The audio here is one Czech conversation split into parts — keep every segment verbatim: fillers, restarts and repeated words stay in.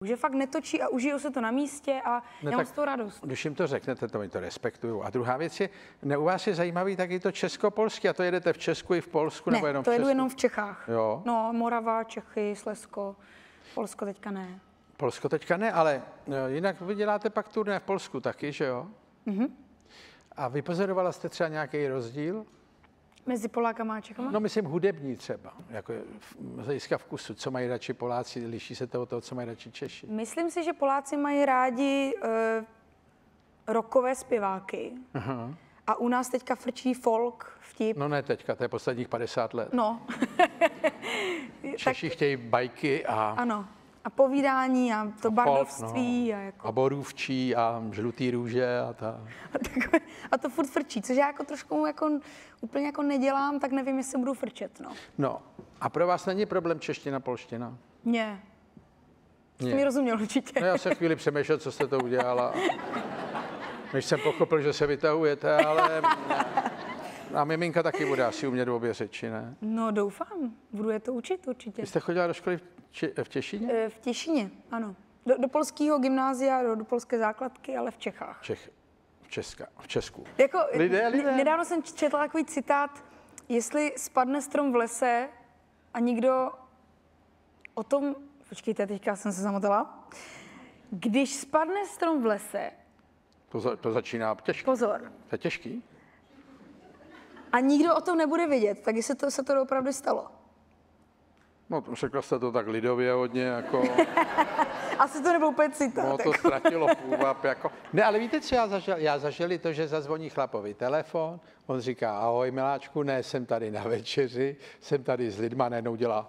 Že fakt netočí a užijou se to na místě a no já mám z toho radost. Když jim to řeknete, to mi to respektuju. A druhá věc je, ne, u vás je zajímavý taky to česko-polský, a to jedete v Česku i v Polsku, Ne, nebo jenom to v jedu Česku? jenom v Čechách. Jo. No, Morava, Čechy, Slezsko, Polsko teďka ne. Polsko teďka ne, ale no, jinak vy děláte pak turné v Polsku taky, že jo? Mhm. A vypozorovala jste třeba nějaký rozdíl? Mezi Polákama a Čechama? No myslím hudební třeba, jako z hlediska vkusu, co mají radši Poláci, liší se to od toho, co mají radši Češi. Myslím si, že Poláci mají rádi uh, rockové zpěváky. Aha. A u nás teďka frčí folk, vtip. No ne teďka, to je posledních padesát let. No. Češi tak, chtějí bajky a... Ano. A povídání a to a bardovství. No. A, jako... a borůvčí a žlutý růže a ta... A, takové, a to furt frčí, což já jako trošku jako, úplně jako nedělám, tak nevím, jestli budu frčet, no. No, a pro vás není problém čeština, polština? Ne. Jste mi rozuměl určitě. No já se chvíli přemýšlel, co jste to udělala. Než jsem pochopil, že se vytahujete, ale... A miminka taky bude asi umět obě řeči, ne? No doufám, budu je to učit určitě. Vy jste chodila do školy v, Če- v Těšíně? V Těšíně, ano. Do, do polského gymnázia, do, do polské základky, ale v Čechách. Čech, v, Česka, v Česku. Jako, lidé, lidé. Nedávno jsem četla takový citát, jestli spadne strom v lese a nikdo o tom... Počkejte, teďka jsem se zamotala. Když spadne strom v lese... To, za, to začíná těžké. Pozor. To je těžký. A nikdo o tom nebude vědět, tak jestli to, se to opravdu stalo. No, řekla jste to tak lidově hodně, jako... Asi to nebyl úplně citát. No, to jako. ztratilo půvab, jako... Ne, ale víte, co já zažil? Já zažil to, že zazvoní chlapovi telefon, on říká, ahoj, miláčku, ne, jsem tady na večeři, jsem tady s lidma, najednou dělá...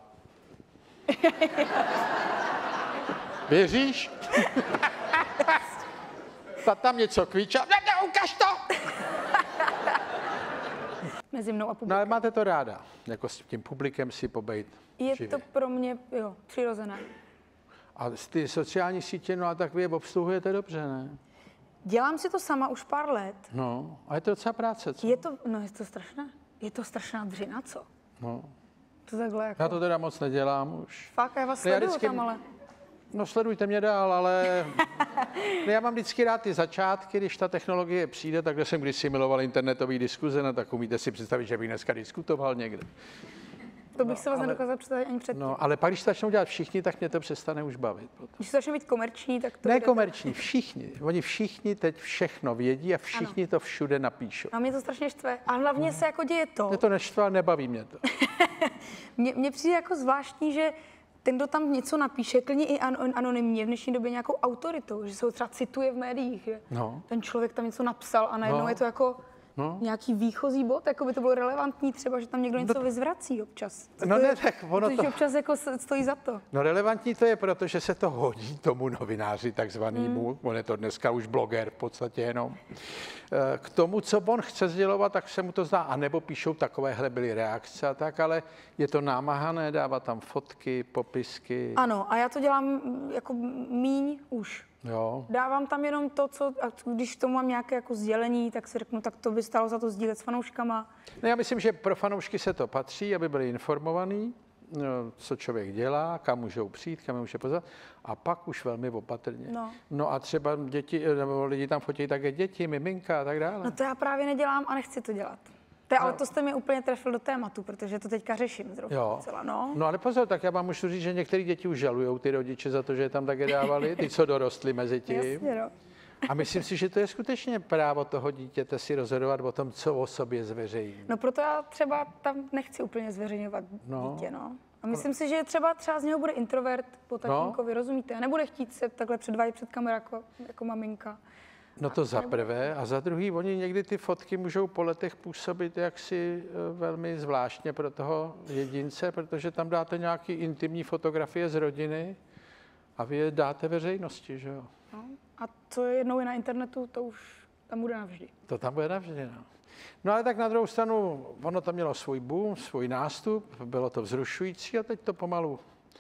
Věříš? Ta tam něco kvíčá, ne, ne, ukaž to! Mezi mnou a publikem. No, ale máte to ráda, jako s tím publikem si pobejt Je živě. to pro mě, jo, přirozené. A ty sociální sítě, no a tak vy je obsluhujete dobře, ne? Dělám si to sama už pár let. No, a je to docela práce, co? Je to, no je to strašné. Je to strašná dřina, co? No. To takhle jako... Já to teda moc nedělám už. Fakt, já vás Ne, já sleduju vždycky- tam, ale... No sledujte mě dál, ale ne, já mám vždycky rád ty začátky, když ta technologie přijde, takhle jsem kdysi miloval internetové diskuze, no tak umíte si představit, že bych dneska diskutoval někde. To bych se vás ale- nedokázala představit ani předtím. No, ale pak, když to začnou dělat všichni, tak mě to přestane už bavit. Potom. Když to začne být komerční, tak to Ne bude- komerční, všichni. Oni všichni teď všechno vědí a všichni Ano. to všude napíšou. A mě to strašně štve. A hlavně se jako děje to. Mě to neštve, ale nebaví mě to. Mně, mně přijde jako zvláštní, že ten, kdo tam něco napíše, klidně i an, anonymně, v dnešní době nějakou autoritou, že se ho třeba cituje v médiích, že No. ten člověk tam něco napsal a najednou No. je to jako No. nějaký výchozí bod, jako by to bylo relevantní třeba, že tam někdo něco vyzvrací občas. No To ne, je- tak ono protože to- občas jako se- stojí za to. No relevantní to je, protože se to hodí tomu novináři takzvanému, mm. on je to dneska už bloger v podstatě jenom, Eh, k tomu, co on chce sdělovat, tak se mu to zdá, anebo píšou takovéhle byly reakce a tak, ale je to námahané, dávat tam fotky, popisky, Ano, a já to dělám mm, jako míň už. jo. Dávám tam jenom to, co, a když k tomu mám nějaké jako sdělení, tak si řeknu, tak to by stálo za to sdílet s fanouškama. No já myslím, že pro fanoušky se to patří, aby byli informovaní, no, co člověk dělá, kam můžou přijít, kam je může pozvat, a pak už velmi opatrně. No. no a třeba děti, nebo lidi tam fotí také děti, miminka a tak dále. No to já právě nedělám a nechci to dělat. To, je- ale No. to jste mě úplně trefil do tématu, protože to teďka řeším zrovna Jo. celá, no. No ale pozor, tak já vám můžu říct, že některé děti už žalujou ty rodiče za to, že je tam také dávali, ty, co dorostly mezi tím. Jasně, no. A myslím si, že to je skutečně právo toho dítěte si rozhodovat o tom, co o sobě zveřejní. No proto já třeba tam nechci úplně zveřejňovat No. dítě, no. A myslím si, že třeba třeba z něho bude introvert po tatínkovi, rozumíte? A nebude chtít se takhle předvádět před kamerou jako, jako maminka. No to za prvé. A za druhý, oni někdy ty fotky můžou po letech působit jaksi e, velmi zvláštně pro toho jedince, protože tam dáte nějaký intimní fotografie z rodiny a vy je dáte veřejnosti, že jo? No. A co je jednou je na internetu, to už tam bude navždy. To tam bude navždy, no. No ale tak na druhou stranu, ono to mělo svůj boom, svůj nástup, bylo to vzrušující a teď to pomalu.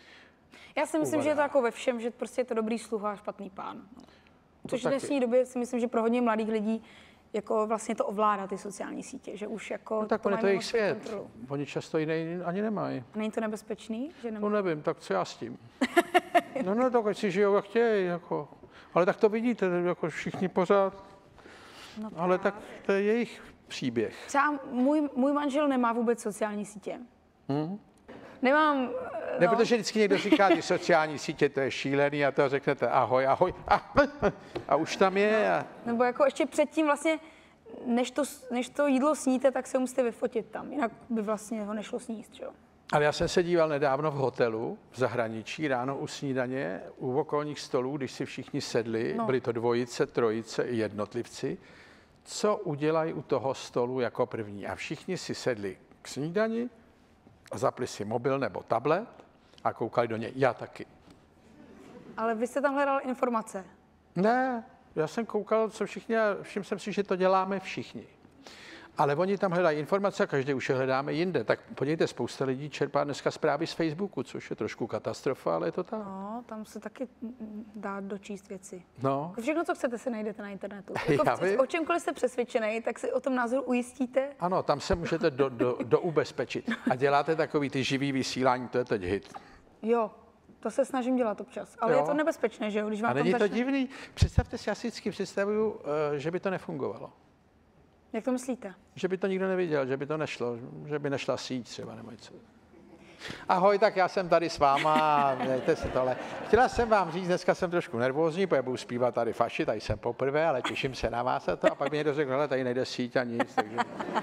Já si myslím, že je to Uvadá. jako ve všem, že prostě je to dobrý sluha a špatný pán. No. Což v taky. dnešní době si myslím, že pro hodně mladých lidí jako vlastně to ovládá ty sociální sítě, že už jako... No tak to on je mají to mimo jejich svou svět. kontrolu. Oni často jiný ani nemají. Není to nebezpečný? Že No nemá... nevím, tak co já s tím? No no, tak ať si žijou, jak chtějí, jako. Ale tak to vidíte, jako všichni pořád. No Ale tak to je jejich příběh. Třeba můj, můj manžel nemá vůbec sociální sítě. Hmm? Nemám... Ne, No. protože vždycky někdo říká, ty sociální sítě, to je šílený a to řeknete ahoj, ahoj a, a už tam je. A... Nebo jako ještě předtím vlastně, než to, než to jídlo sníte, tak se musíte vyfotit tam, jinak by vlastně ho nešlo sníst, jo. Ale já jsem se díval nedávno v hotelu v zahraničí, ráno u snídaně, u okolních stolů, když si všichni sedli, No. byly to dvojice, trojice i jednotlivci, co udělají u toho stolu jako první. A všichni si sedli k snídani, zapli si mobil nebo tablet a koukali do něj. Já taky. Ale vy jste tam hledal informace. Ne, já jsem koukal, co všichni, a všiml jsem si, že to děláme všichni. Ale oni tam hledají informace a každý už je hledáme jinde. Tak podívejte, spousta lidí čerpá dneska zprávy z Facebooku, což je trošku katastrofa, ale je to tak. No, tam se taky mm, dá dočíst věci. No. Jako všechno, co chcete, se najdete na internetu. Jako Já v, vím. o čemkoliv jste přesvědčený, tak si o tom názoru ujistíte. Ano, tam se můžete do, do, doubezpečit. A děláte takový ty živý vysílání, to je teď hit. Jo, to se snažím dělat občas. Ale Jo. je to nebezpečné, že jo? Když vám A není tam to začne... divný? Představte si, já si vždycky představuju, eh, že by to nefungovalo. Jak to myslíte? Že by to nikdo neviděl, že by to nešlo, že by nešla síť třeba nebo něco. Ahoj, tak já jsem tady s váma, dejte si tohle. Chtěla jsem vám říct, dneska jsem trošku nervózní, protože budu zpívat tady faši, tady jsem poprvé, ale těším se na vás a to. A pak mi někdo řekl, hele, tady nejde síť a nic, takže...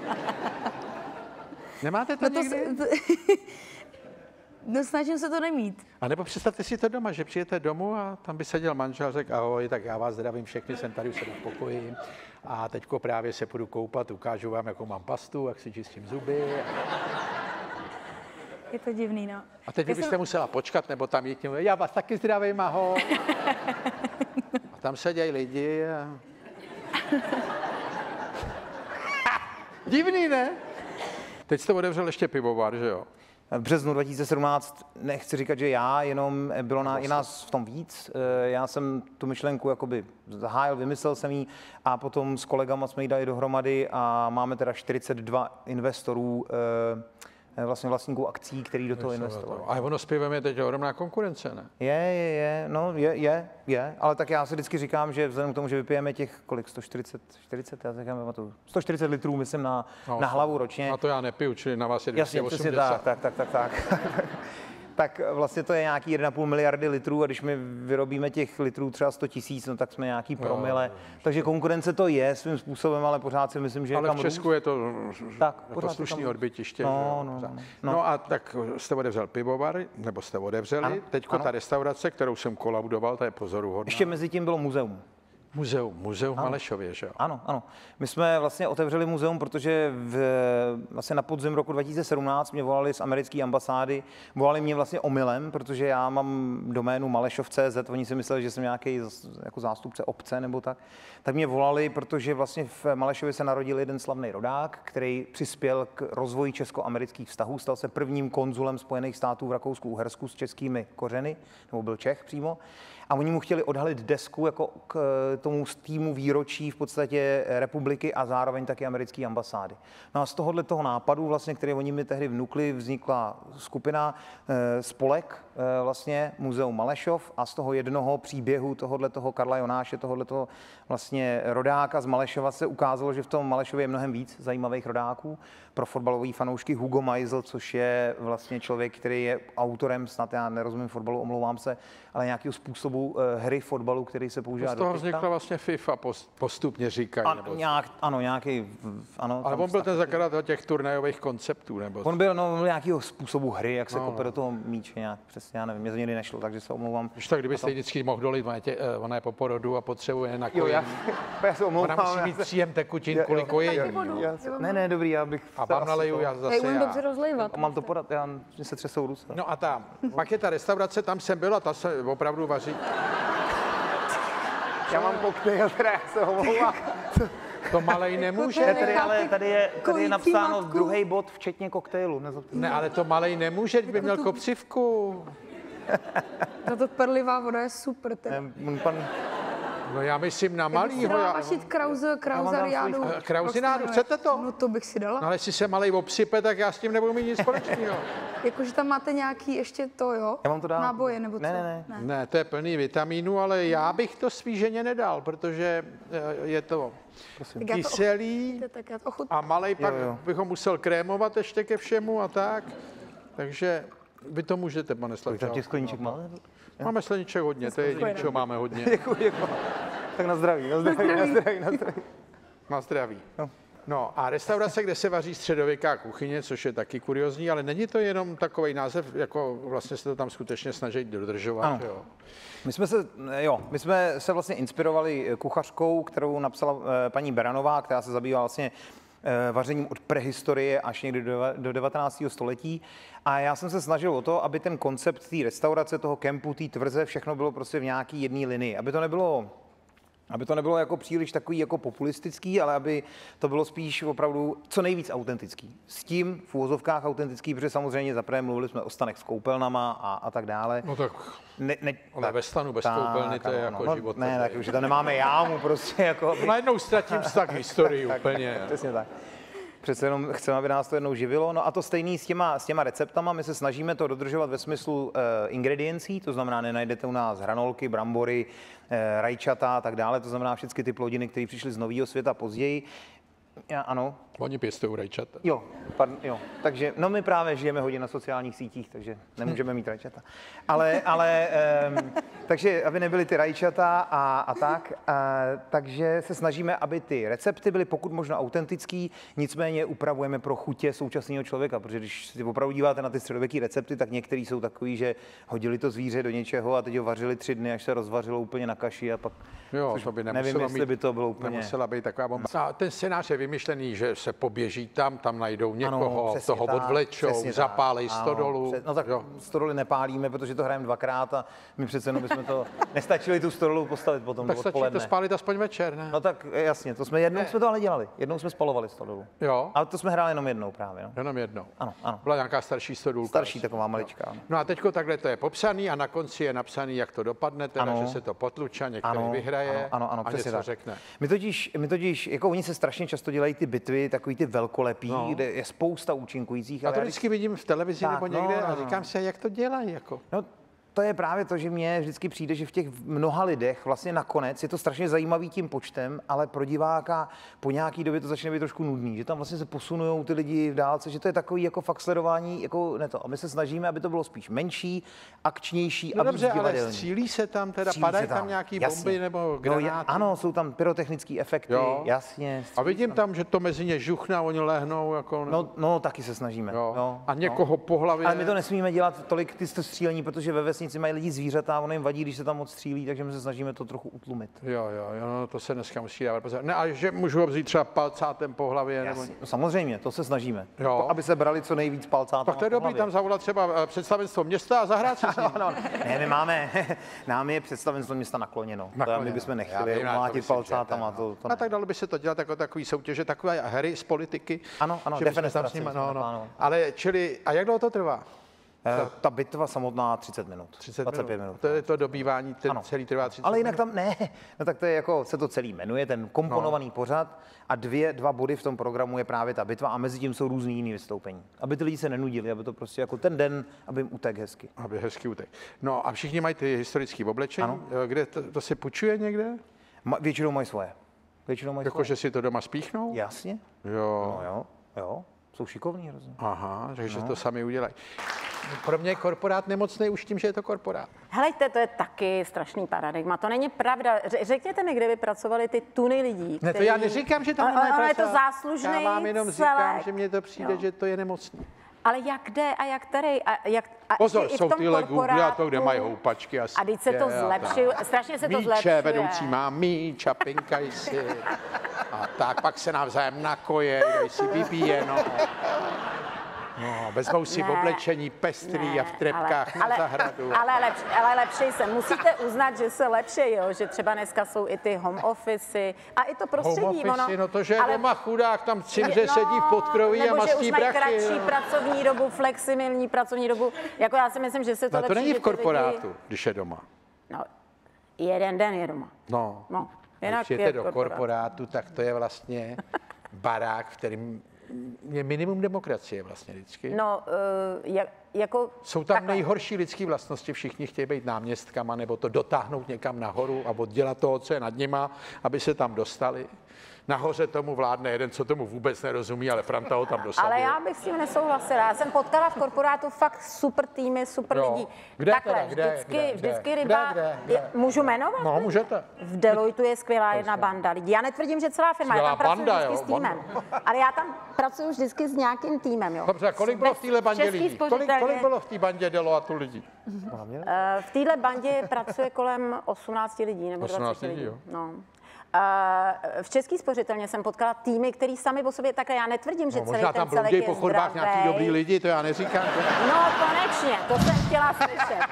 Nemáte to, No to, někdy? se- to... no snažím se to nemít. A nebo představte si to doma, že přijete domů a tam by seděl manžel a řekl, ahoj, tak já vás zdravím všechny, jsem tady už se v pokoji a teďko právě se půjdu koupat, ukážu vám, jakou mám pastu, jak si čistím zuby. Je to divný, no. A teď vy Já byste jsem- musela počkat, nebo tam jít, já vás taky zdravím, ahoj. A tam sedějí lidi a... Divný, ne? Teď jste otevřel ještě pivovar, že jo? V březnu dva tisíce sedmnáct, nechci říkat, že já, jenom bylo na, i nás v tom víc. Eh, Já jsem tu myšlenku jakoby zahájil, vymyslel jsem ji a potom s kolegama jsme ji dali dohromady a máme teda čtyřicet dva investorů, eh, vlastně vlastníků akcí, který do toho investovali. A ono s pivem je teď ohromná konkurence, ne? Je, je, je, no je, je, je, ale tak já si vždycky říkám, že vzhledem k tomu, že vypijeme těch, kolik, sto čtyřicet, čtyřicet, já si říkám, pamatuju, sto čtyřicet litrů, myslím, na, No, na hlavu ročně. A to já nepiju, čili na vás je Jasně, dvě stě přesně osmdesát. tak, tak, tak, tak, tak. Tak vlastně to je nějaký jedna a půl miliardy litrů a když my vyrobíme těch litrů třeba sto tisíc, no tak jsme nějaký promile. Takže konkurence to je svým způsobem, ale pořád si myslím, že je Ale kam v Česku je to Tak, jako pořád je slušný tam- odbytiště. No, že jo, no, pořád. no, no. no. a tak jste otevřel pivovar, nebo jste otevřeli. Ano, Teďko ano. ta restaurace, kterou jsem kolaudoval, ta je pozoruhodná. Ještě mezi tím bylo muzeum. Muzeum, muzeum v Malešově, že jo? Ano, ano. My jsme vlastně otevřeli muzeum, protože v, vlastně na podzim roku dva tisíce sedmnáct mě volali z americké ambasády, volali mě vlastně omylem, protože já mám doménu malešov tečka cé zet, oni si mysleli, že jsem nějaký jako zástupce obce nebo tak, tak mě volali, protože vlastně v Malešově se narodil jeden slavný rodák, který přispěl k rozvoji česko-amerických vztahů, stal se prvním konzulem Spojených států v Rakousku-Uhersku s českými kořeny, nebo byl Čech přímo. A oni mu chtěli odhalit desku jako k tomu týmu výročí v podstatě republiky a zároveň taky americké ambasády. No a z tohohle toho nápadu, vlastně, který oni mi tehdy vnukli, vznikla skupina eh, spolek, eh, vlastně Muzeum Malešov a z toho jednoho příběhu tohohle toho Karla Jonáše, tohohle toho vlastně rodáka z Malešova se ukázalo, že v tom Malešově je mnohem víc zajímavých rodáků. Pro fotbalový fanoušky Hugo Meisel, což je vlastně člověk, který je autorem, snad já nerozumím fotbalu, omlouvám se, ale nějakého způsobu eh, hry fotbalu, který se používá Z toho do teďka. vznikla vlastně FIFA, post- postupně říkají. An, nebo... nějak, ano, nějaký, ano. Ale tam on byl vztah- ten zakladatel těch turnajových konceptů, nebo... On byl, no, byl nějakého způsobu hry, jak se No, kope no. do toho míče nějak, přesně, já nevím, mě to nikdy nešlo, takže se omlouvám. Když tak, kdybyste vždycky mohl dolit, ona je, tě, eh, ona je po porodu a potřebuje na Jo, kojení. já, já se omlouvám. Ona musí já mít se- příjem tekutin Jo, kvůli jo. kojení. Taky vodu. já se- Ne, ne, dobrý, já bych... A se vám asi naleju to- já Já zase umím já. dobře rozlejvat. Mám to podat, já, mě se třesou ruce. No a tam, pak je ta restaurace, tam jsem byl a ta se opravdu vaří. Já mám koktejl, teda já se omlouvám. To malej nemůže. Ne, tady, ale tady je, tady je Kojící napsáno matku. druhý bod, včetně koktejlu. nezapomínejte. Ne, ale to malej nemůže, by měl kopřivku. Tato perlivá voda je super. Teda. Ne, on pan, No já myslím na Já bych si malýho. dala Já... vašit Krause, Krausariádu. Eh, Krausinádu, chcete to? No to bych si dala. No ale jestli se malej obsype, tak já s tím nebudu mít nic společného. Jakože tam máte nějaký ještě to, jo? Já vám to dám. Náboje nebo co? Ne, ne, ne. Ne, to je plný vitamínů, ale já bych to svý ženě nedal, protože eh, je to Tak já to kyselý ochutnáte, tak já to ochutnám. a malej pak Jo, jo. bychom musel krémovat ještě ke všemu a tak. Takže vy to můžete, pane Tam Slavčák. těch skleníček máte? Máme sleniček hodně, to je jediné, čeho máme hodně. Děkuji, děkuji. Tak na zdraví, na zdraví, na zdraví, na zdraví. Na zdraví. No. No a restaurace, kde se vaří středověká kuchyně, což je taky kuriozní, ale není to jenom takový název, jako vlastně se to tam skutečně snaží dodržovat, Ano. jo? My jsme se, jo, my jsme se vlastně inspirovali kuchařkou, kterou napsala eh, paní Beranová, která se zabývá vlastně eh, vařením od prehistorie až někdy do, do devatenáctého století. A já jsem se snažil o to, aby ten koncept té restaurace, toho kempu, té tvrze, všechno bylo prostě v nějaký jedné linii. Aby to nebylo Aby to nebylo jako příliš takový jako populistický, ale aby to bylo spíš opravdu co nejvíc autentický. S tím v úvozovkách autentický, protože samozřejmě zaprvé mluvili jsme o stanech s koupelnama a, a tak dále. No tak, Ne, ne, ale ve stanu bez koupelny to je ano, jako no, život. Ne, tak už tam nemáme jámu prostě jako... Aby... Najednou ztratím vztah k historii úplně. Přesně tak. Přece jenom chceme, aby nás to jednou živilo. No a to stejný s těma, s těma receptama. My se snažíme to dodržovat ve smyslu uh, ingrediencí, to znamená, nenajdete u nás hranolky, brambory, uh, rajčata a tak dále. To znamená všechny ty plodiny, které přišly z nového světa později. Já, ano. Oni pěstují rajčata. Jo, pardon, jo. Takže, no my právě žijeme hodně na sociálních sítích, takže nemůžeme mít rajčata. Ale, ale, um, takže aby nebyly ty rajčata a, a tak, a, takže se snažíme, aby ty recepty byly pokud možno autentický, nicméně upravujeme pro chutě současného člověka, protože když si opravdu díváte na ty středověké recepty, tak některý jsou takový, že hodili to zvíře do něčeho a teď ho vařili tři dny, až se rozvařilo úplně na kaši a pak, Jo, to by nevím, jestli mít, by to bylo úplně... Nemusela být taková bomba. A ten scénář je vymyšlený, že se poběží tam, tam najdou někoho, Ano, toho tak, odvlečou, zapálej tak. stodolu. Ano, no tak jo. stodoly nepálíme, protože to hrajeme dvakrát a my přece jenom bychom to nestačili tu stodolu postavit potom Tak do stačí odpoledne. to spálit aspoň večer, ne? No tak jasně, to jsme jednou Ne. jsme to ale dělali. Jednou jsme spalovali stodolu. Jo, Ale to jsme hráli jenom jednou právě. No. jenom jednou. Ano, ano. Byla nějaká starší stodulka. Starší taková maličká. Ano. No a teďko takhle to je popsaný a na konci je napsaný, jak to dopadne, teda, Ano. že se to potluča, některý Ano, vyhraje ano, ano, ano, a přesně něco tak. řekne. My totiž, my totiž, jako oni se strašně často dělají ty bitvy, takový ty velkolepý, No. kde je spousta účinkujících. A ale to já vždycky vidím v televizi Tak, nebo no, někde no, a no. říkám si, jak to dělají, jako. No, to je právě to, že mně vždycky přijde, že v těch mnoha lidech vlastně nakonec je to strašně zajímavý tím počtem, ale pro diváka po nějaký době to začne být trošku nudný, že tam vlastně se posunují ty lidi v dálce, že to je takový jako fakt sledování, jako ne to. A my se snažíme, aby to bylo spíš menší, akčnější No a víc dobře, ale divadelní. střílí se tam, teda Střílí padají se tam, tam nějaký jasně. bomby nebo No, granáty? je, ano, jsou tam pyrotechnické efekty, Jo. jasně. A vidím tam, že to mezi ně žuchne a oni lehnou jako... No, no, taky se snažíme. jo. No, a někoho no. po hlavě... Ale my to nesmíme dělat tolik ty střílení, protože ve vesnici mají lidi zvířata a ono jim vadí, když se tam moc střílí, takže my se snažíme to trochu utlumit. Jo, jo, jo, no, to se dneska musí dávat pozor. Ne, a že můžu ho vzít třeba palcátem po hlavě, nebo... Jasně. No, samozřejmě, to se snažíme. Jo. To, aby se brali co nejvíc palcátama. Tak to je po dobrý hlavě. tam zavolat třeba eh, představenstvo města a zahrát si s ním. No, ne, my máme, nám je představenstvo města nakloněno. nakloněno. To my bychom nechtěli Já vím, já to umlátit myslím, palcátama. že To, to A ne. tak dalo by se to dělat jako takový soutěže, takové hry z politiky. Ano, ano, že bychom tam defenestraci s nimi- jsme no, no. naplánovali. Ale čili, a jak dlouho to trvá? Eh, Ta bitva samotná třicet minut. třicet dvacet pět minut. To je to dobývání, ten Ano. celý trvá třicet Ale jinak minut. tam ne, no tak to je jako, se to celý jmenuje, ten komponovaný no. pořad a dvě, dva body v tom programu je právě ta bitva a mezi tím jsou různý jiný vystoupení. Aby ty lidi se nenudili, aby to prostě jako ten den, aby jim utek hezky. Aby hezký útek. No a všichni mají ty historické oblečení, Ano. kde to, to se půjčuje někde? Ma, většinou mají svoje. Většinou mají Jako, svoje. že si to doma spíchnou? Jasně. Jo. No jo, jo. Jsou šikovní hrozně. Aha, takže No. to sami udělají. Pro mě je korporát nemocný už tím, že je to korporát. Helejte, to je taky strašný paradigma. To není pravda. Ře- Řekněte mi, kde by pracovali ty tuny lidí. Ne, to já neříkám, že tam Ale- nemají ale je to pracovat. záslužný Já vám jenom říkám, celek. že mně to přijde, Jo. že to je nemocný. Ale jak kde a jak který? A jak, a Pozor, ještě i v jsou tom tyhle Google a to, kde korporátu- mají houpačky a A teď se to sítě a zlepšuje, tak. strašně se to Míče, zlepšuje. vedoucí má míč a pinkají si. A tak, pak se navzájem nakoje, dají si vybíje, no. No, vezmou si Ne, v oblečení pestrý ne, a v trepkách ale, na zahradu. Ale, ale, lepš, ale lepší se. Musíte uznat, že se lepší, jo? Že třeba dneska jsou i ty home office a i to prostředí. Home office, ono, no to, že je ale- doma chudák, tam cimře sedí v podkroví a nebo že mastí už mají brachy. kratší no. pracovní dobu, flexibilní pracovní dobu. Jako já si myslím, že se to No to lepší, není že v ty lidi- korporátu, když je doma. No, jeden den je doma. No, No, když jinak přijete je do korporát. korporátu, tak to je vlastně barák, v kterým je minimum demokracie vlastně vždycky. No, uh, jak, jako... Jsou tam takhle. nejhorší lidské vlastnosti, všichni chtějí být náměstkama nebo to dotáhnout někam nahoru a oddělat toho, co je nad nima, aby se tam dostali. Nahoře tomu vládne jeden, co tomu vůbec nerozumí, ale Franta ho tam dosadil. Ale já bych s tím nesouhlasila. Já jsem potkala v korporátu fakt super týmy, super Jo. lidi. Kde Takhle, teda? Kde? vždycky, Kde? vždycky Kde? ryba... Kde? Kde? Je, můžu jmenovat? No, můžete. V Deloitu je skvělá jedna banda lidí. Já netvrdím, že celá firma, Skvělá já tam pracuji banda, vždycky jo, s týmem. Ale já tam pracuji vždycky s nějakým týmem, jo. Dobře, kolik bylo v téhle bandě Český lidí? Kolik, spořitelně- kolik bylo v té bandě Deloitu lidí? Eh, V téhle bandě pracuje kolem osmnácti lidí nebo osmnáct dvaceti lidí. lidí, jo. No. Eh, V Český spořitelně jsem potkala týmy, který sami o sobě, takhle já netvrdím, že No, celý možná ten tam celek brouděj je po chodbách nějaký dobrý zdravej. lidi, to já neříkám. Že... No konečně, to jsem chtěla slyšet.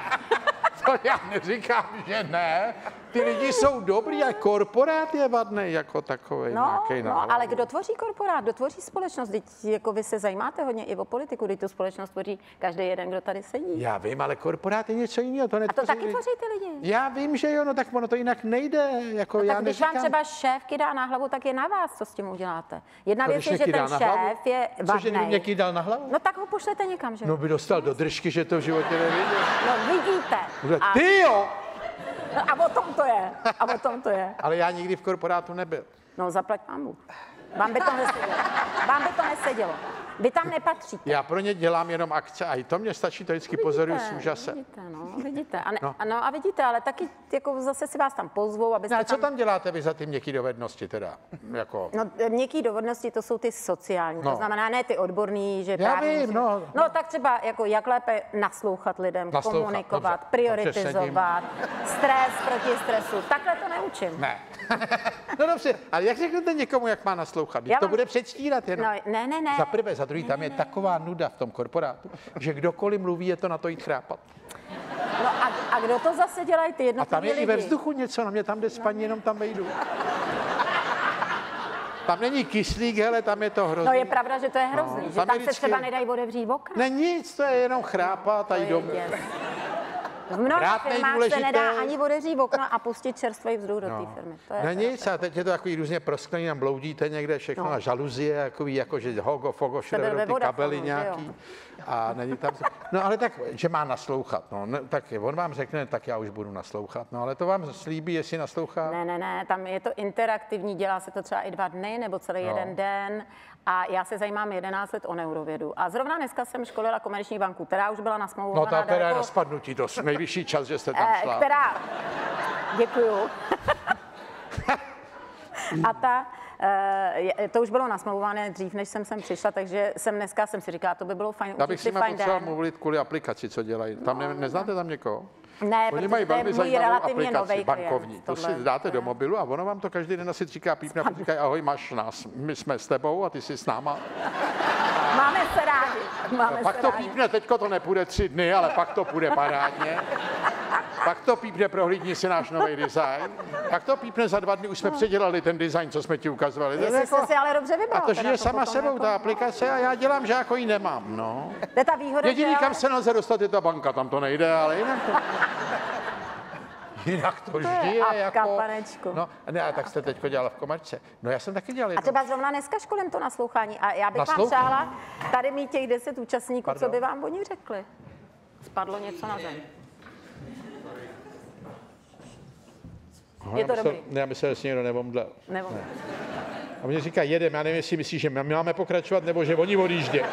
To já neříkám, že ne. Ty lidi jsou dobrý a korporát je vadný jako takový No, nějaký nálad. no, ale kdo tvoří korporát, kdo tvoří společnost? Teď jako vy se zajímáte hodně i o politiku, když tu společnost tvoří každý jeden, kdo tady sedí. Já vím, ale korporát je něco jiného. To A to netvoří taky lidi. tvoří ty lidi. Já vím, že jo, no tak ono to jinak nejde. Jako No, já tak když neříkám. vám třeba šéf kydá na hlavu, tak je na vás, co s tím uděláte. Jedna To věc když je, mě že kydá ten na hlavu? šéf je Cože, kdyby mě vadnej. kydal na hlavu? No tak ho pošlete někam, že? No by dostal do držky, že to v životě neviděl. No vidíte. A, Ty jo! a o tom to je. A o tom to je. Ale já nikdy v korporátu nebyl. No zaplať pámu. Vám by to nesedělo. Vám by to nesedělo. Vy tam nepatříte. Já pro ně dělám jenom akce a i to mě stačí, to vždycky pozoruju s úžasem. Vidíte, no, vidíte. A, ne, No. no. no a vidíte, ale taky jako zase si vás tam pozvou, abyste No a co tam... tam děláte vy za ty měkké dovednosti teda? Jako... No, měkký dovednosti, to jsou ty sociální, No. to znamená ne ty odborný, že Já právě vím, musím- no. no tak třeba jako jak lépe naslouchat lidem, Naslouchat, komunikovat, dobře. prioritizovat, stres proti stresu, takhle to neučím. Ne. No dobře, ale jak řeknete někomu, jak má naslouchat? Já To vám- bude předstírat jenom. No, ne, ne, ne. Za prvé, za druhý, tam je taková nuda v tom korporátu, že kdokoliv mluví, je to na to jít chrápat. No a, a kdo to zase dělají ty A jednotliví tam je lidi? i ve vzduchu něco, na mě tam jde spaní, jenom tam vejdu. Tam není kyslík, hele, tam je to hrozný. No je pravda, že to je hrozný, No, že tam tam je se vždycky- třeba nedají otevřít okna. Ne nic, to je jenom chrápat a jít domů. Děs. V mnoha Rád firmách se nejdůležité- nedá ani otevřít okna a pustit čerstvý vzduch do No. té firmy. To je Ne teda- nic, a teď je to takový různě prosklený, tam bloudíte někde všechno No. na žaluzie, takový jako, že hogo, fogo, všude byl vedou ve ty Vodafonu, kabely že nějaký. jo? A není tam... No ale tak, že má naslouchat, no, ne, tak on vám řekne, tak já už budu naslouchat, no ale to vám slíbí, jestli naslouchá. Ne, ne, ne, tam je to interaktivní, dělá se to třeba i dva dny nebo celý No. jeden den. A já se zajímám jedenáct let o neurovědu. A zrovna dneska jsem školila Komerční banku, která už byla No nasmlouvaná. ta teda je daleko- na spadnutí, to je nejvyšší čas, že jste tam eh, šla. která... Děkuju. A ta, eh, je- to už bylo nasmlouvané dřív, než jsem sem přišla, takže jsem dneska jsem si říkala, to by bylo fajn. Já užít bych s si nima fajn potřeboval den. mluvit kvůli aplikaci, co dělají. Tam ne, neznáte tam někoho? Ne, Oni protože mají to je velmi můj zajímavou relativně aplikaci novej bankovní. klient, To si tohle. dáte do mobilu a ono vám to každý den asi říká pípne a říkají, ahoj, máš nás, my jsme s tebou a ty jsi s náma. Máme se rádi. Máme No, pak se to rádi. pípne, teďko to nepůjde tři dny, ale pak to půjde parádně. Pak to pípne, prohlídni si náš nový design. Pak to pípne, za dva dny už jsme předělali ten design, co jsme ti ukazovali. To je Jestli jako- jste si ale dobře vybral. a to teda žije sama potom sebou, jako- ta aplikace, a já dělám, že jako ji nemám, no. To je ta výhoda, Jediný, že kam ale- se nelze dostat, je ta banka, tam to nejde, ale jinak to... Jinak to, je žije apka, jako... panečku. No, ne, a tak jste teďko dělala v komerce. No já jsem taky dělal A jednou. třeba zrovna dneska školím to naslouchání a já bych vám Naslouchám? přála tady mít těch deset účastníků, Pardon? co by vám oni řekli. Spadlo něco na zem. Aha, je já to myslel- dobrý. Ne, já myslel, že si někdo nevomdlel. Nebo... A mě říká, jedem, já nevím, jestli myslíš, že my máme pokračovat, nebo že oni odjíždě.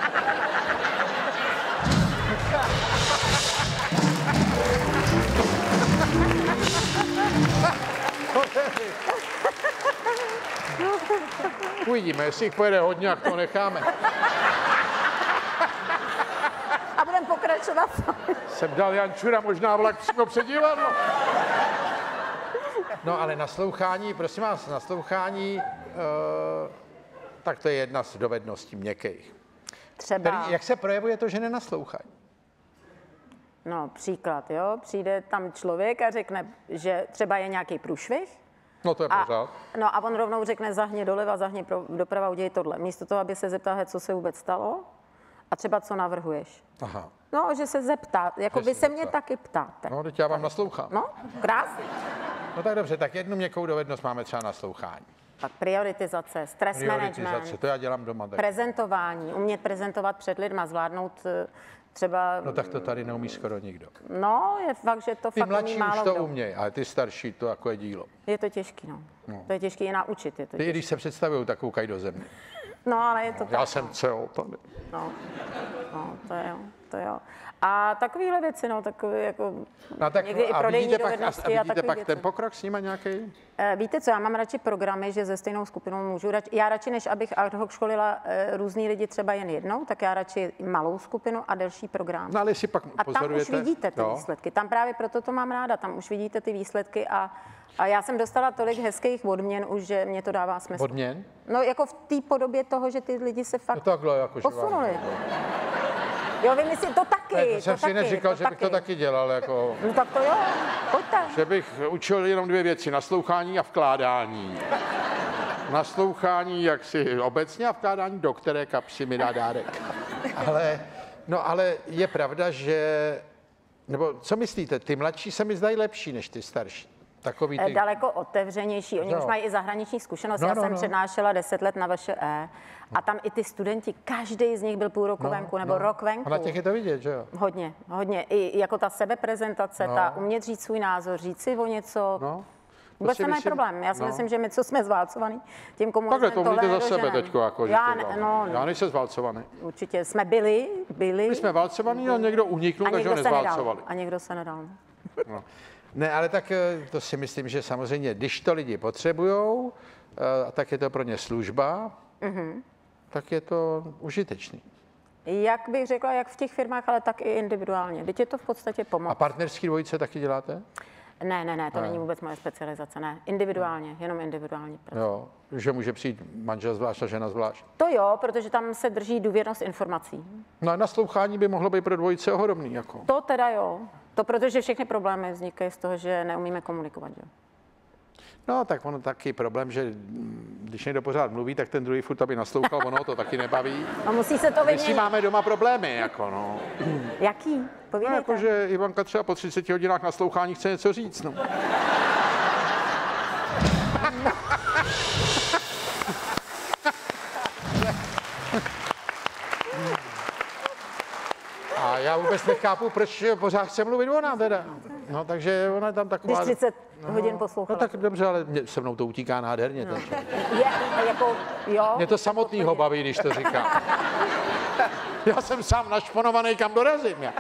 Uvidíme, jestli jich pojede hodně, jak to necháme. A budeme pokračovat. Jsem dal Jančura možná vlak přímo před divadlo. No ale naslouchání, prosím vás, naslouchání, uh, tak to je jedna z dovedností měkkých. Třeba, Který, jak se projevuje to, že nenaslouchají? no příklad, jo, přijde tam člověk a řekne, že třeba je nějaký průšvih, No to je a, pořád. no a on rovnou řekne zahni doleva, zahni pro, doprava, udělej tohle. Místo toho, aby se zeptal, "He, co se vůbec stalo a třeba co navrhuješ. Aha. No, že se zeptá, jako Že vy se se mě zeptá. taky ptáte. No, teď já vám naslouchám. No, krásně. No tak dobře, tak jednu měkkou dovednost máme třeba naslouchání. Tak prioritizace, stres management, to já dělám doma. Tak. prezentování, umět prezentovat před lidma, zvládnout eh, třeba... No tak to tady neumí skoro nikdo. No, je fakt, že to Ty fakt umí mladší málo už to kdo. umějí, ale ty starší to jako je dílo. Je to těžký, no. No. To je těžký i naučit. Je to Ty, těžký. když se představují, tak koukají do země. No, ale je to Já tak. jsem cel tady. No, no, to jo, to jo. A takovéhle věci, no, takové jako No, tak, někdy i a prodejní vidíte pak, a, dovednosti a a vidíte takové pak věci. ten pokrok s nima nějaký? Eh, Víte co, já mám radši programy, že ze stejnou skupinou můžu radši, já radši, než abych ad hoc školila eh, různý lidi třeba jen jednou, tak já radši malou skupinu a delší program. No ale jestli pak A tam pozorujete... už vidíte ty jo. výsledky. Tam právě proto to mám ráda, tam už vidíte ty výsledky a, a já jsem dostala tolik hezkých odměn už, že mě to dává smysl. Odměn? No jako v té podobě toho, že ty lidi se fakt No takhle, jako že vám- posunuli. Jo, vy myslíte, to taky, Ne, to to jsem si taky, neříkal, to že bych to taky dělal, jako... No tak to jo, pojďte. Že bych učil jenom dvě věci, naslouchání a vkládání. Naslouchání jaksi obecně a vkládání, do které kapsy mi dá dárek. Ale, no ale je pravda, že... Nebo co myslíte, ty mladší se mi zdají lepší než ty starší. Takový Eh, ty... Daleko otevřenější. Oni Jo. už mají i zahraniční zkušenost. No, Já no, jsem no. přednášela deset let na V Š E a tam i ty studenti, každý z nich byl půl roku venku nebo rok venku. A na těch je to vidět, že jo? Hodně, hodně. I jako ta sebeprezentace, No. ta umět říct svůj názor, říct si o něco. No. Vůbec si nemají myslím- problém. Já si no. myslím, že my, co jsme zválcovaný, tím komu Takhle to mluvíte za sebe teďko, jako, že Já, to ne, vám- no, Já nejsem zválcovaný. určitě jsme byli, byli. My jsme válcovaní a někdo uniknul, a takže ho někdo se nedal. nezválcovali. A někdo se nedal. No. Ne, ale tak eh, to si myslím, že samozřejmě, když to lidi potřebujou, eh, tak je to pro ně služba, mm-hmm. tak je to užitečný. Jak bych řekla, jak v těch firmách, ale tak i individuálně. Teď je to v podstatě A pomoc. partnerský dvojice taky děláte? Ne, ne, ne, to není vůbec moje specializace, ne. Individuálně, jenom individuálně. Jo, že může přijít manžel zvlášť a žena zvlášť. To jo, protože tam se drží důvěrnost informací. No a naslouchání by mohlo být pro dvojice ohromný. Jako. To teda jo. To protože všechny problémy vznikají z toho, že neumíme komunikovat, jo. No, tak ono taky problém, že mm, když někdo pořád mluví, tak ten druhý furt aby naslouchal, ono to taky nebaví. A musí se to My si vyměnit. máme doma problémy, jako no. Jaký? No, Povídejte. jako, že Ivanka třeba po třiceti hodinách naslouchání chce něco říct, no. A já vůbec nechápu, proč pořád chce mluvit ona teda. No, takže ona je tam taková... Když třicet hodin No poslouchala. tak dobře, ale mě, se mnou to utíká nádherně. No. Je, jako, jo. Mě to samotnýho baví, když to říká. Já jsem sám našponovaný, kam dorazím. Já.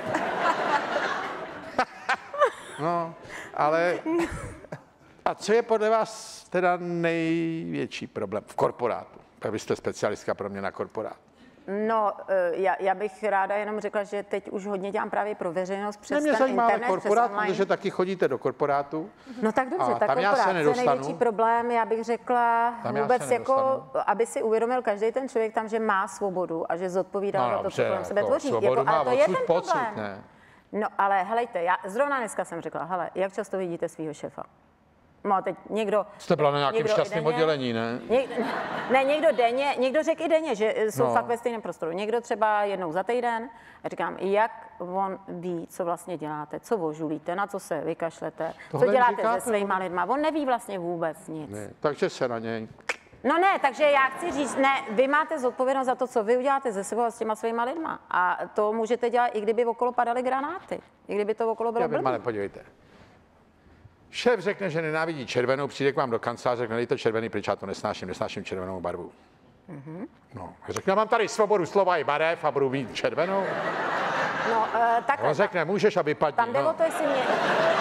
No, ale... A co je podle vás teda největší problém v korporátu? Tak vy jste specialistka pro mě na korporát. No, eh, já, já bych ráda jenom řekla, že teď už hodně dělám právě pro veřejnost přes Ne, mě ten zajímá ale internet, korporát, přes online. protože taky chodíte do korporátu. No tak dobře, A tak tam já se korporát, co je nedostanu. největší problém, já bych řekla Tam já vůbec se jako, nedostanu. aby si uvědomil každý ten člověk tam, že má svobodu a že zodpovídá za to, co kolem sebe tvoří. Svobodu Jako, má ale to je odsud ten pocud, problém. ne? No ale helejte, já zrovna dneska jsem řekla, hele, jak často vidíte svého šéfa? No a teď někdo... Jste byla na nějakém někdo i šťastném denně- oddělení, ne? Něk, ne, někdo denně, někdo řekl i denně, že jsou No. fakt ve stejném prostoru. Někdo třeba jednou za týden. A říkám, jak on ví, co vlastně děláte, co vožulíte, na co se vykašlete, Tohle co jim děláte říkáte, se svýma lidma. On neví vlastně vůbec nic. Ne, takže se na něj. No ne, takže já chci říct, ne, vy máte zodpovědnost za to, co vy uděláte ze sebou a s těma svýma lidma. A to můžete dělat, i kdyby okolo padaly granáty. I kdyby to okolo bylo Já vím, ale blbý. podívejte. Šéf řekne, že nenávidí červenou, přijde k vám do kanceláře, řekne, dejte červený pryč, já to nesnáším, nesnáším červenou barvu. Mm-hmm. No, řekne, mám tady svobodu slova i barev a budu mít červenou. No, uh, takhle. On řekne, můžeš a vypadni. Tam jde No. o to, jestli mě...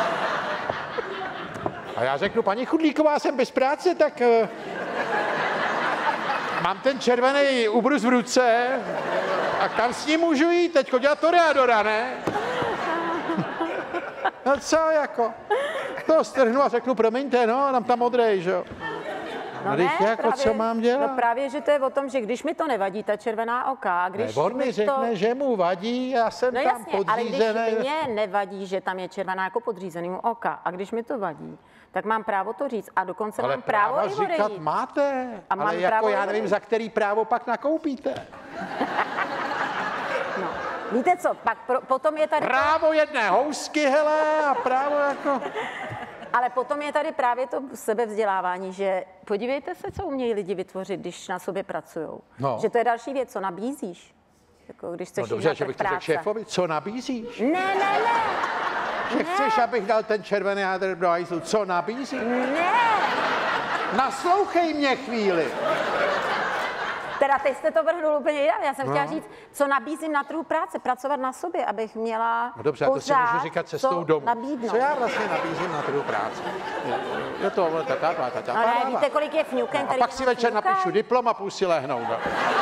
A já řeknu, paní Chudlíková, jsem bez práce, tak uh, mám ten červený ubrus v ruce a kam s ním můžu jít? Teďko dělat toreadora, ne? No co, jako? To strhnu a řeknu, promiňte, no, nám tam modrej, že jo? No, no jako, právě, co mám dělat? No právě, že to je o tom, že když mi to nevadí, ta červená oka, když Ne, on mi mi řekne, to... že mu vadí, já jsem No tam jasně, ale podřízený. když mě nevadí, že tam je červená jako podřízenýmu oka, a když mi to vadí, tak mám právo to říct a dokonce Ale mám právo práva i říkat odejít. máte, A mám ale jako právo já i nevím, odejít. za který právo pak nakoupíte. No. Víte co, pak pro, potom je tady... Právo jedné housky, hele, a právo jako... Ale potom je tady právě to sebevzdělávání, že podívejte se, co umějí lidi vytvořit, když na sobě pracují. No. Že to je další věc, co nabízíš. Jako když chceš No dobře, jít na že trh bych to řekl práce. šéfovi, co nabízíš? Ne, ne, ne. Že chceš, abych dal ten červený jádr do hajzlu, co nabízíš? Ne. Naslouchej mě chvíli. Teda teď jste to vrhnul úplně jinak. Já jsem No. chtěla říct, co nabízím na trhu práce, pracovat na sobě, abych měla No dobře, a to si pořád můžu říkat cestou co domů. nabídnout. Co já vlastně nabízím na trhu práce? Je, je to ta, ta, ta, ta, ta, No ne, víte, kolik je fňuken, A který pak si večer fňukají? napíšu diplom a půjdu si lehnout. No.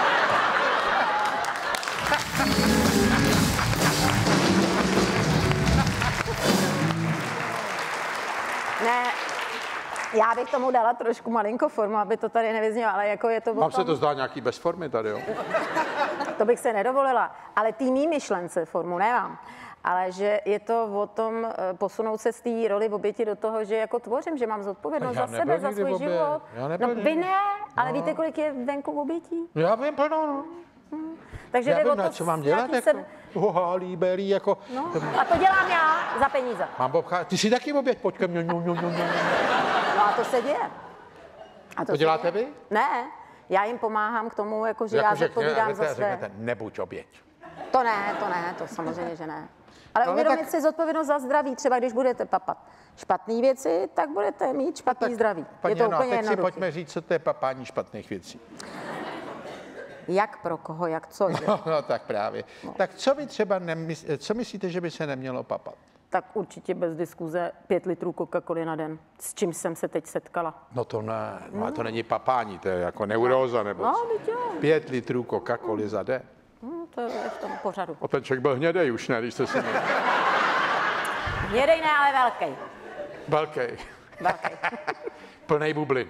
Ne, já bych tomu dala trošku malinko formu, aby to tady nevyznělo, ale jako je to o Mám tom, se to zdá nějaký bez formy tady, jo? to bych se nedovolila, ale tý mý myšlence formu nemám. Ale že je to o tom eh, posunout se z té roli v oběti do toho, že jako tvořím, že mám zodpovědnost Já za nebyl sebe, za nikdy svůj v obě- život. já nebyl No nikdy. vy ne, ale víte, kolik je venku obětí? Já vím, pardon, no. Takže Já jde o vím, to na co mám s dělat, nějaký jako. sebe- Oha, líbelý, jako. No, a to dělám já za peníze. Mám obcházet. Ty jsi taky oběť, pojď ke mně. No, no, no, no. No a to se děje. A To se děláte děje. vy? Ne, já jim pomáhám k tomu, jako, že já Jako, že zodpovídám za řeknete, své. řeknete, nebuď oběť. To ne, to ne, to samozřejmě, že ne. Ale No, uvědomit tak- si zodpovědnost za zdraví. Třeba když budete papat špatné věci, tak budete mít špatný zdraví. Paní Je to Jano, a úplně teď si jednoduché. pojďme říct, co to je papání špatných věcí. Jak pro koho, jak co. Že? No, no tak právě. No. Tak co vy třeba nemys- co myslíte, že by se nemělo papat? Tak určitě bez diskuze pět litrů Coca-Coly na den, s čím jsem se teď setkala. No to ne, no, to není papání, to je jako neuróza nebo No, co. teď jo. Pět litrů Coca-Coly za den. No, to je v tom pořadu. O ten člověk byl hnědej už, ne, když jste si měl. Jedej ne, ale velký. Velký. Velký. Plnej bublin.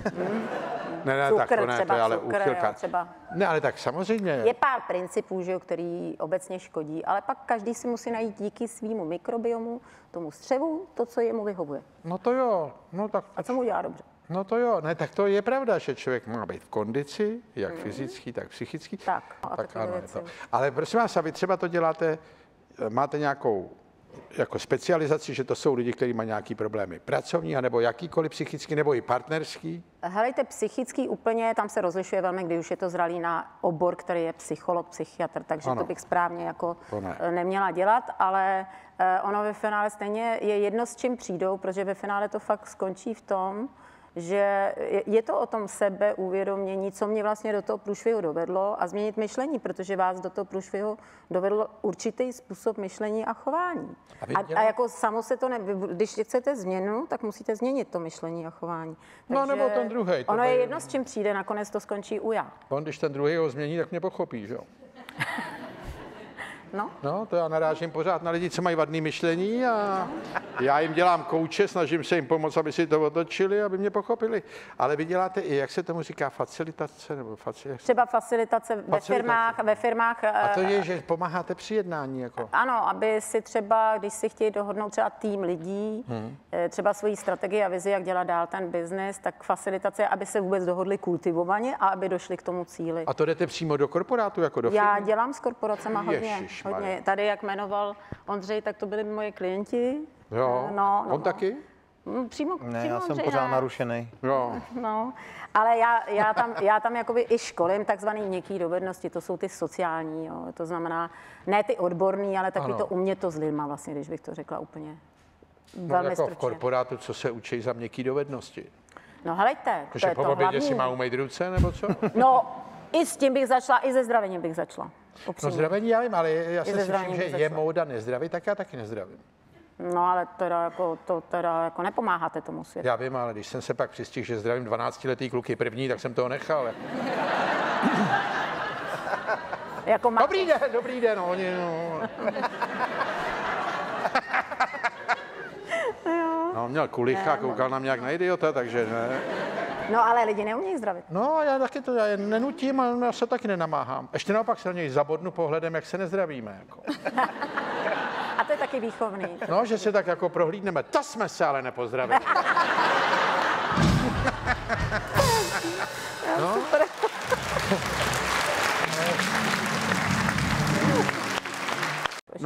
Ne, ne, tak Cukr to ne, třeba, to je ale cukr, jo, úchylka. třeba. Ne, ale tak samozřejmě. Je pár principů, že jo, který obecně škodí, ale pak každý si musí najít díky svýmu mikrobiomu, tomu střevu, to, co jemu vyhovuje. No to jo, no tak, A co mu dělá dobře. no to jo, ne, tak to je pravda, že člověk má být v kondici, jak fyzický, tak psychický. Tak, a tak takové ano, je věci. to. Ale prosím vás, a vy třeba to děláte, máte nějakou jako specializaci, že to jsou lidi, kteří mají nějaký problémy pracovní, anebo jakýkoliv psychický, nebo i partnerský? Helejte, psychický úplně, tam se rozlišuje velmi, když už je to zralý na obor, který je psycholog, psychiatr, takže Ano. to bych správně jako To ne. eh, neměla dělat, ale eh, ono ve finále stejně je jedno, s čím přijdou, protože ve finále to fakt skončí v tom, že je- je to o tom sebeuvědomění, co mě vlastně do toho průšvihu dovedlo a změnit myšlení, protože vás do toho průšvihu dovedl určitý způsob myšlení a chování. A vy A, a dělá- jako samo se to ne, vy- když chcete změnu, tak musíte změnit to myšlení a chování. No, nebo ten druhej, to Ono je bude- jedno, s čím přijde, nakonec to skončí u já. On, když ten druhý ho změní, tak mě pochopí, že jo? No, No, to já narážím pořád na lidi, co mají vadný myšlení a já jim dělám kouče, snažím se jim pomoct, aby si to otočili, aby mě pochopili. Ale vy děláte i, jak se tomu říká, facilitace, nebo faci... třeba facilitace ve Facilitace. firmách, ve firmách. A to eh, je, že pomáháte při jednání, jako. Ano, aby si třeba, když si chtějí dohodnout třeba tým lidí, hmm. třeba svoji strategii a vizi, jak dělat dál ten biznis, tak facilitace, aby se vůbec dohodli kultivovaně a aby došli k tomu cíli. A to jdete přímo do korporátu, jako do Já firmy? dělám s korporacema hodně, Ježišmarja. hodně. Tady, jak jmenoval Ondřej, tak to byli moje klienti. Jo, Eh, no, no, on no. taky? Mm, Přímo, Ne, přímo já jsem Ondřej pořád ne. narušený. Jo. No, ale já, já tam, já tam jakoby i školím takzvaný měkký dovednosti, to jsou ty sociální, jo. To znamená ne ty odborný, ale taky Ano. to umět to s lidma vlastně, když bych to řekla úplně No, velmi jako v stručně. korporátu, co se učí za měkký dovednosti? No helejte, to Že je po to obědě hlavní. si má umýt ruce, nebo co? No, i s tím bych začala, i ze zdravením bych začala. No Upřímně. zdravení já vím, ale já ze jsem si zdravím všiml, že bych je začala. móda nezdravit, tak já taky nezdravím. No ale teda jako, to teda jako nepomáháte tomu světu. Já vím, ale když jsem se pak přistihl, že zdravím dvanáctiletý kluky první, tak jsem toho nechal. Jako má... Dobrý den, dobrý den, oni, no. No, měl kulicha, koukal na mě jak na idiota, takže ne. No ale lidi neumějí zdravit. No, já taky to já je nenutím, ale já se taky nenamáhám. Ještě naopak se na něj zabodnu pohledem, jak se nezdravíme. Jako. A to je taky výchovný. No, že se tak jako prohlídneme. To jsme se ale nepozdravili. No. Super. No. Ještě ne.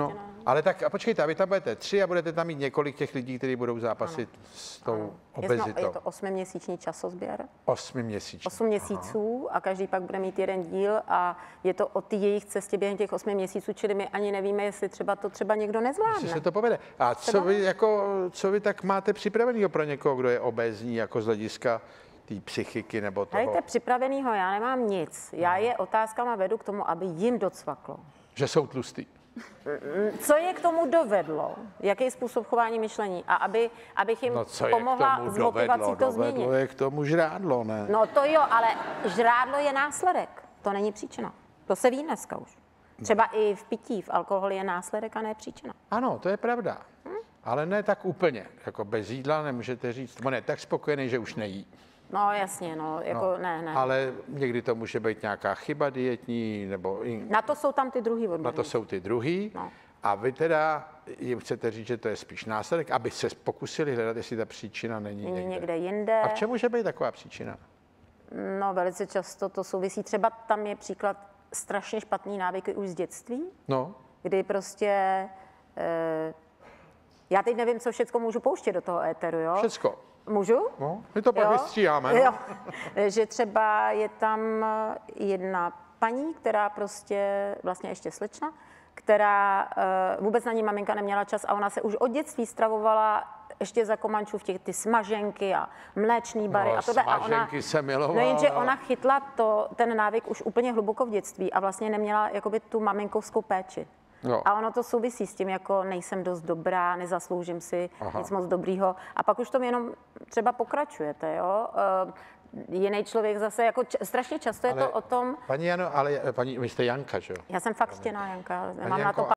Ale tak a počkejte, a vy tam budete tři a budete tam mít několik těch lidí, kteří budou zápasit ano. s tou ano. obezitou. Je to osmiměsíční časozběr. Osmiměsíční. Osm měsíců a každý pak bude mít jeden díl a je to o té jejich cestě během těch osmi měsíců, čili my ani nevíme, jestli třeba to třeba někdo nezvládne. Jestli se to povede. A co vy, jako, co vy tak máte připraveného pro někoho, kdo je obézní, jako z hlediska té psychiky nebo toho? Hejte, připravenýho, já nemám nic. Já je otázkama vedu k tomu, aby jim docvaklo. Že jsou tlustý. Co je k tomu dovedlo? Jaký způsob chování myšlení? A aby, abych jim no, co pomohla je k tomu s motivací dovedlo? to Dovedlo změnit. je k tomu žrádlo, ne? No to jo, ale žrádlo je následek. To není příčina. To se ví dneska už. Třeba no. i v pití, v alkoholu je následek a ne příčina. Ano, to je pravda. Hm? Ale ne tak úplně. Jako bez jídla nemůžete říct, on je tak spokojený, že už nejí. No jasně, no, jako no, ne, ne. Ale někdy to může být nějaká chyba dietní, nebo... In... Na to jsou tam ty druhý odborníci. Na to jsou ty druhý. No. A vy teda jim chcete říct, že to je spíš následek, aby se pokusili hledat, jestli ta příčina není, není někde. někde jinde. A v čem může být taková příčina? No, velice často to souvisí. Třeba tam je příklad strašně špatný návyky už z dětství, no. kdy prostě... E, já teď nevím, co všecko můžu pouštět do toho éteru, jo? Všecko. Můžu? No, my to pak vystříháme. No? Jo. Že třeba je tam jedna paní, která prostě, vlastně ještě slečna, která uh, vůbec na ní maminka neměla čas a ona se už od dětství stravovala ještě za Komančů v těch ty smaženky a mléčný bary no, a tohle. A ona, se milovala. no jenže ona chytla to, ten návyk už úplně hluboko v dětství a vlastně neměla jakoby tu maminkovskou péči. Jo. A ono to souvisí s tím, jako nejsem dost dobrá, nezasloužím si Aha. nic moc dobrýho. A pak už to jenom třeba pokračujete, jo. Uh, jiný člověk zase, jako č- strašně často je ale, to o tom... Paní Jano, ale paní, vy jste Janka, že jo? Já jsem fakt chtěná Janka, paní mám Janko, na to